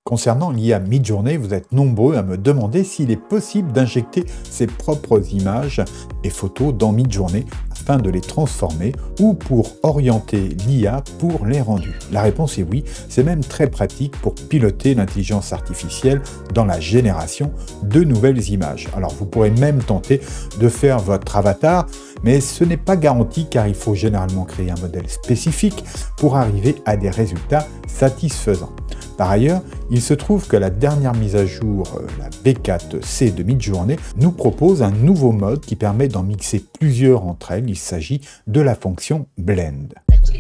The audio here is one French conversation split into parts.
Concernant l'IA Midjourney, vous êtes nombreux à me demander s'il est possible d'injecter ses propres images et photos dans Midjourney afin de les transformer ou pour orienter l'IA pour les rendus. La réponse est oui, c'est même très pratique pour piloter l'intelligence artificielle dans la génération de nouvelles images. Alors vous pourrez même tenter de faire votre avatar, mais ce n'est pas garanti car il faut généralement créer un modèle spécifique pour arriver à des résultats satisfaisants. Par ailleurs, il se trouve que la dernière mise à jour, la V4C de Midjourney, nous propose un nouveau mode qui permet d'en mixer plusieurs entre elles. Il s'agit de la fonction Blend.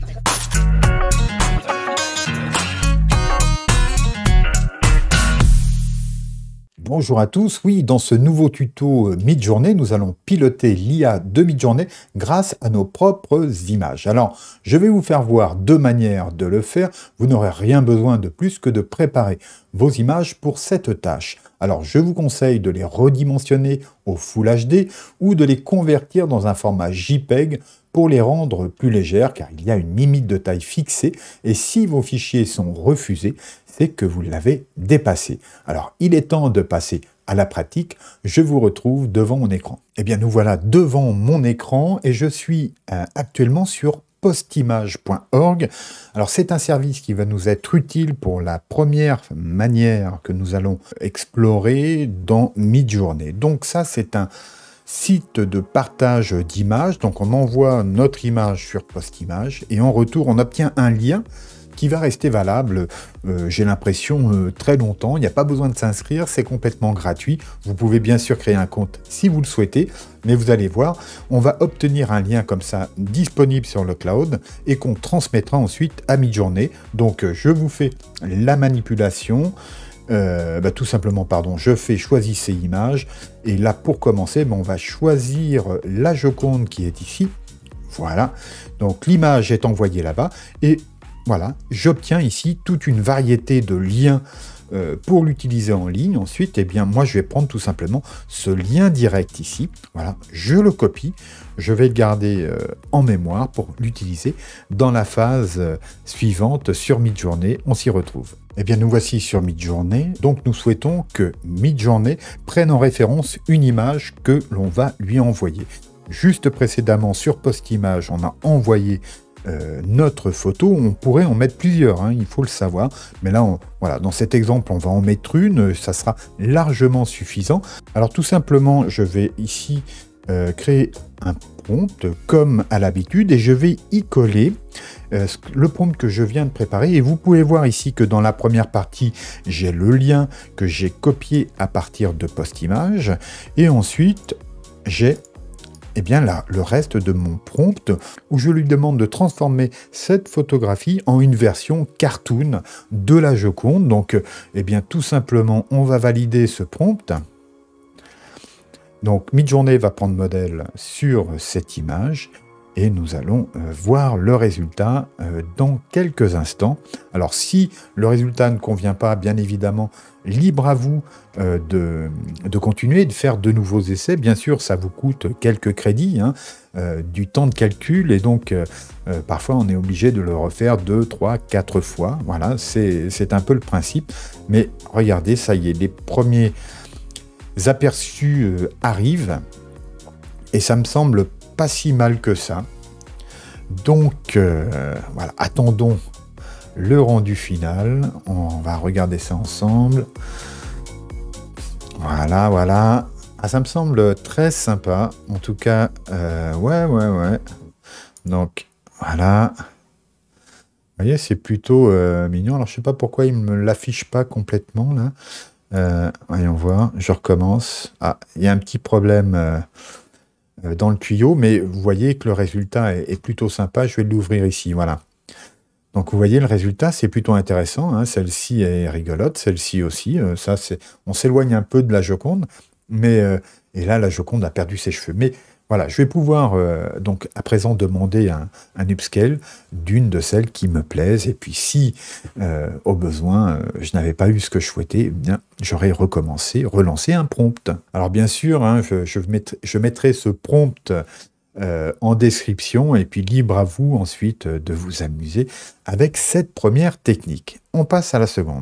Bonjour à tous, oui, dans ce nouveau tuto Midjourney, nous allons piloter l'IA de Midjourney grâce à nos propres images. Alors, je vais vous faire voir deux manières de le faire. Vous n'aurez rien besoin de plus que de préparer vos images pour cette tâche. Alors, je vous conseille de les redimensionner au Full HD ou de les convertir dans un format JPEG pour les rendre plus légères, car il y a une limite de taille fixée, et si vos fichiers sont refusés, c'est que vous l'avez dépassé. Alors, il est temps de passer à la pratique. Je vous retrouve devant mon écran. Eh bien, nous voilà devant mon écran et je suis actuellement sur postimage.org. Alors, c'est un service qui va nous être utile pour la première manière que nous allons explorer dans Midjourney. Donc ça, c'est un site de partage d'images. Donc, on envoie notre image sur Postimage et en retour, on obtient un lien qui va rester valable, j'ai l'impression, très longtemps. Il n'y a pas besoin de s'inscrire, c'est complètement gratuit. Vous pouvez bien sûr créer un compte si vous le souhaitez, mais vous allez voir, on va obtenir un lien comme ça disponible sur le cloud et qu'on transmettra ensuite à Midjourney. Donc je vous fais la manipulation. Tout simplement, je fais choisissez image et là pour commencer, on va choisir la Joconde qui est ici. Voilà, donc l'image est envoyée là-bas et voilà, j'obtiens ici toute une variété de liens pour l'utiliser en ligne. Ensuite, eh bien, moi, je vais prendre tout simplement ce lien direct ici. Voilà, je le copie. Je vais le garder en mémoire pour l'utiliser dans la phase suivante sur Midjourney. On s'y retrouve. Eh bien, nous voici sur Midjourney. Donc, nous souhaitons que Midjourney prenne en référence une image que l'on va lui envoyer. Juste précédemment, sur Postimage, on a envoyé notre photo. On pourrait en mettre plusieurs, hein, il faut le savoir. Mais là, voilà, dans cet exemple, on va en mettre une. Ça sera largement suffisant. Alors, tout simplement, je vais ici créer un prompt comme à l'habitude et je vais y coller le prompt que je viens de préparer. Et vous pouvez voir ici que dans la première partie, j'ai le lien que j'ai copié à partir de Postimage. Et ensuite, j'ai bien là, le reste de mon prompt où je lui demande de transformer cette photographie en une version cartoon de la Joconde. Donc, bien tout simplement, on va valider ce prompt. Donc, Midjourney va prendre modèle sur cette image et nous allons voir le résultat dans quelques instants. Alors, si le résultat ne convient pas, bien évidemment, libre à vous de continuer, de faire de nouveaux essais. Bien sûr, ça vous coûte quelques crédits, hein, du temps de calcul, et donc parfois on est obligé de le refaire 2, 3, 4 fois. Voilà, c'est un peu le principe. Mais regardez, ça y est, les premiers aperçus arrivent, et ça me semble pas si mal que ça. Donc, voilà, attendons le rendu final. On va regarder ça ensemble. Voilà, voilà. Ah, ça me semble très sympa. En tout cas, ouais. Donc, voilà. Vous voyez, c'est plutôt mignon. Alors, je sais pas pourquoi il me l'affiche pas complètement, là. Voyons voir. Je recommence. Ah, il y a un petit problème dans le tuyau, mais vous voyez que le résultat est plutôt sympa. Je vais l'ouvrir ici, voilà. Donc vous voyez, le résultat, c'est plutôt intéressant, hein. Celle-ci est rigolote, celle-ci aussi. On s'éloigne un peu de la Joconde, mais et là, la Joconde a perdu ses cheveux. Mais voilà, je vais pouvoir donc à présent demander un upscale d'une de celles qui me plaisent. Et puis si, au besoin, je n'avais pas eu ce que je souhaitais, eh bien, j'aurais relancé un prompt. Alors bien sûr, hein, je mettrai ce prompt en description, et puis libre à vous ensuite de vous amuser avec cette première technique. On passe à la seconde.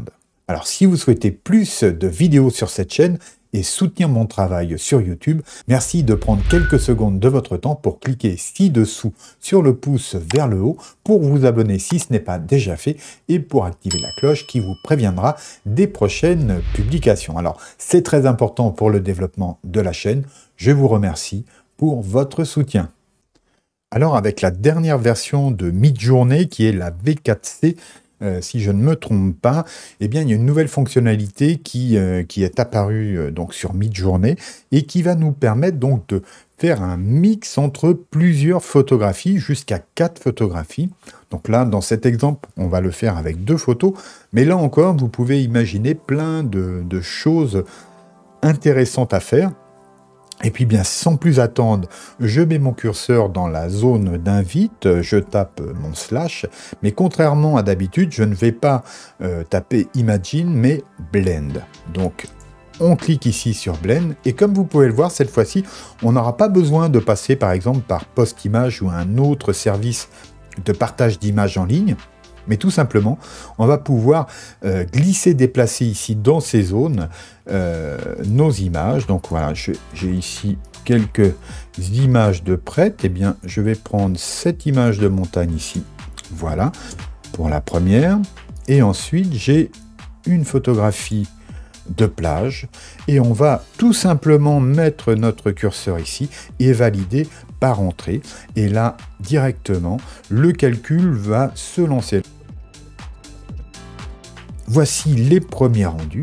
Alors si vous souhaitez plus de vidéos sur cette chaîne et soutenir mon travail sur YouTube, merci de prendre quelques secondes de votre temps pour cliquer ci-dessous sur le pouce vers le haut pour vous abonner si ce n'est pas déjà fait et pour activer la cloche qui vous préviendra des prochaines publications. Alors c'est très important pour le développement de la chaîne. Je vous remercie pour votre soutien. Alors avec la dernière version de Midjourney qui est la V4C, si je ne me trompe pas, eh bien, il y a une nouvelle fonctionnalité qui est apparue donc sur Midjourney et qui va nous permettre donc de faire un mix entre plusieurs photographies, jusqu'à 4 photographies. Donc là, dans cet exemple, on va le faire avec 2 photos, mais là encore, vous pouvez imaginer plein de choses intéressantes à faire. Et puis bien, sans plus attendre, je mets mon curseur dans la zone d'invite, je tape mon slash, mais contrairement à d'habitude, je ne vais pas taper Imagine, mais Blend. Donc, on clique ici sur Blend, et comme vous pouvez le voir, cette fois-ci, on n'aura pas besoin de passer par exemple par PostImage ou un autre service de partage d'images en ligne, mais tout simplement, on va pouvoir glisser, déplacer ici dans ces zones nos images. Donc voilà, j'ai ici quelques images de prêtes. Eh bien, je vais prendre cette image de montagne ici. Voilà, pour la première. Et ensuite, j'ai une photographie de plage. Et on va tout simplement mettre notre curseur ici et valider par entrée. Et là, directement, le calcul va se lancer. Voici les premiers rendus.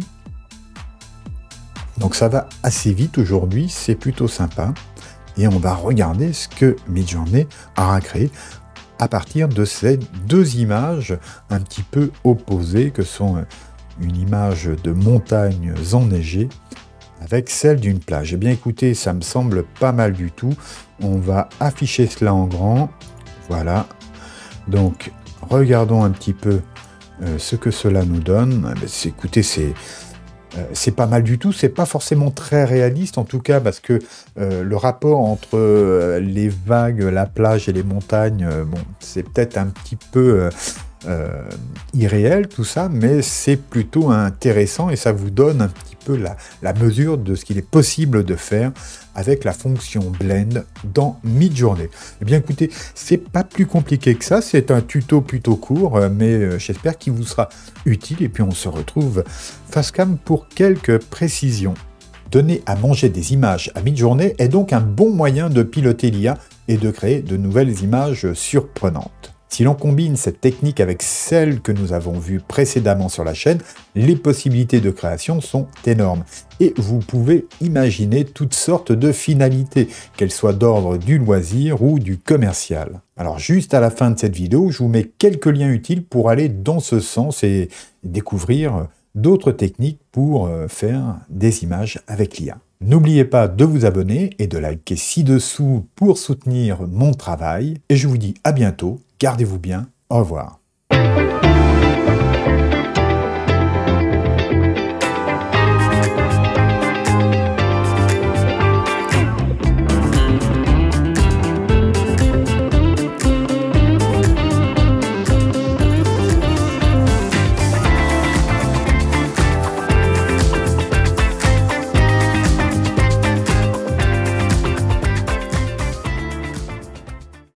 Donc ça va assez vite aujourd'hui, c'est plutôt sympa. Et on va regarder ce que Midjourney aura créé à partir de ces 2 images un petit peu opposées, que sont une image de montagnes enneigées avec celle d'une plage. Eh bien écoutez, ça me semble pas mal du tout. On va afficher cela en grand. Voilà. Donc regardons un petit peu ce que cela nous donne. Écoutez, c'est pas mal du tout, c'est pas forcément très réaliste en tout cas, parce que le rapport entre les vagues, la plage et les montagnes, bon, c'est peut-être un petit peu irréel tout ça, mais c'est plutôt intéressant et ça vous donne un petit peu la mesure de ce qu'il est possible de faire avec la fonction Blend dans Midjourney. Eh bien écoutez, c'est pas plus compliqué que ça, c'est un tuto plutôt court, mais j'espère qu'il vous sera utile et puis on se retrouve face cam pour quelques précisions. Donner à manger des images à Midjourney est donc un bon moyen de piloter l'IA et de créer de nouvelles images surprenantes. Si l'on combine cette technique avec celle que nous avons vue précédemment sur la chaîne, les possibilités de création sont énormes. Et vous pouvez imaginer toutes sortes de finalités, qu'elles soient d'ordre du loisir ou du commercial. Alors juste à la fin de cette vidéo, je vous mets quelques liens utiles pour aller dans ce sens et découvrir d'autres techniques pour faire des images avec l'IA. N'oubliez pas de vous abonner et de liker ci-dessous pour soutenir mon travail. Et je vous dis à bientôt, gardez-vous bien, au revoir.